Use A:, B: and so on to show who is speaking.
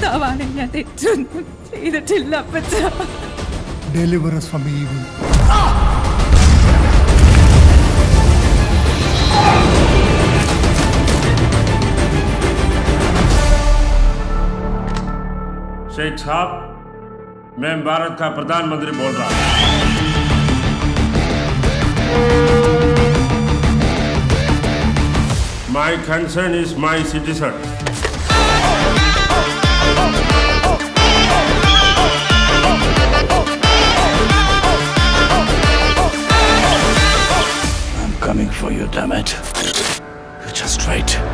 A: കർത്താവാണ് ഞാൻ തെറ്റൊന്നും ചെയ്തിട്ടില്ല അപ്പച്ച.
B: Deliver us from evil.
C: Sheikh साहब, मैं भारत का प्रधानमंत्री बोल रहा हूँ। My concern is my citizen.
D: I'm coming for you, damn it. You just wait.